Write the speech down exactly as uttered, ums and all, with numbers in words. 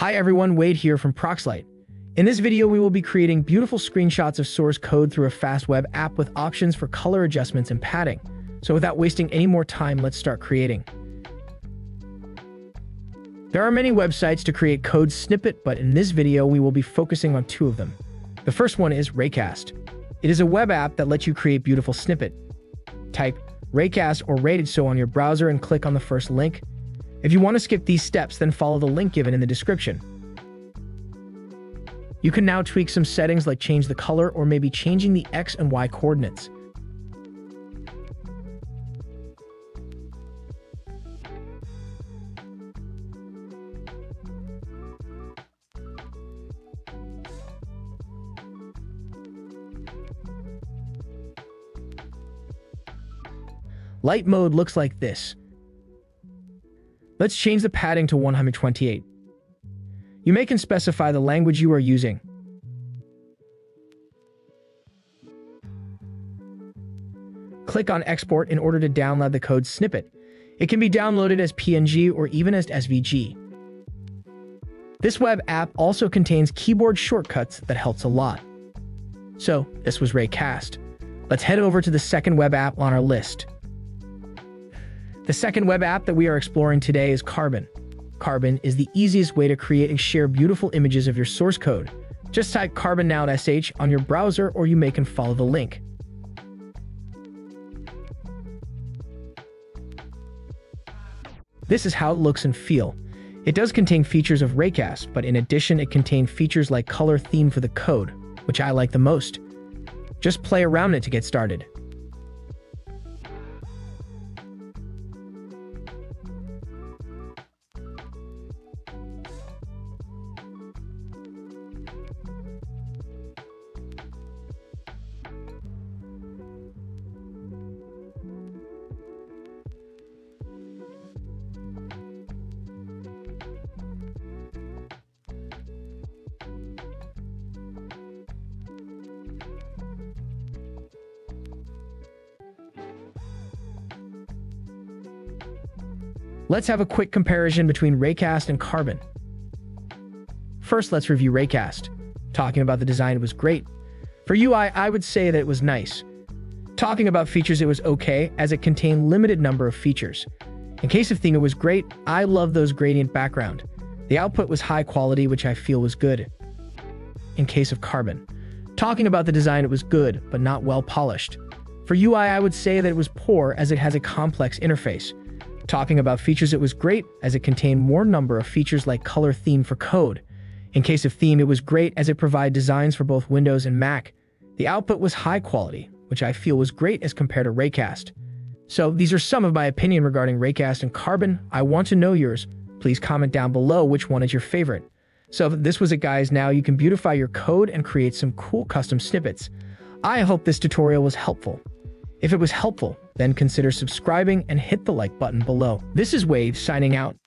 Hi everyone, Wade here from Proxlight. In this video, we will be creating beautiful screenshots of source code through a fast web app with options for color adjustments and padding. So without wasting any more time, let's start creating. There are many websites to create code snippet, but in this video, we will be focusing on two of them. The first one is Raycast. It is a web app that lets you create beautiful snippet. Type Raycast or Ray.so on your browser and click on the first link. If you want to skip these steps, then follow the link given in the description. You can now tweak some settings like change the color or maybe changing the X and Y coordinates. Light mode looks like this. Let's change the padding to one hundred twenty-eight. You may can specify the language you are using. Click on Export in order to download the code snippet. It can be downloaded as P N G or even as S V G. This web app also contains keyboard shortcuts that helps a lot. So, this was Raycast. Let's head over to the second web app on our list. The second web app that we are exploring today is Carbon. Carbon is the easiest way to create and share beautiful images of your source code. Just type carbon dot now dot sh on your browser, or you may can follow the link. This is how it looks and feel. It does contain features of Raycast, but in addition it contains features like color theme for the code, which I like the most. Just play around it to get started. Let's have a quick comparison between Raycast and Carbon. First, let's review Raycast. Talking about the design, it was great. For U I, I would say that it was nice. Talking about features, it was okay, as it contained limited number of features. In case of theme, it was great. I love those gradient background. The output was high quality, which I feel was good. In case of Carbon, talking about the design, it was good, but not well polished. For U I, I would say that it was poor, as it has a complex interface. Talking about features, it was great, as it contained more number of features like color theme for code. In case of theme, it was great, as it provided designs for both Windows and Mac. The output was high quality, which I feel was great as compared to Raycast. So these are some of my opinion regarding Raycast and Carbon. I want to know yours. Please comment down below which one is your favorite. So if this was it, guys, now you can beautify your code and create some cool custom snippets. I hope this tutorial was helpful. If it was helpful, then consider subscribing and hit the like button below. This is Wade signing out.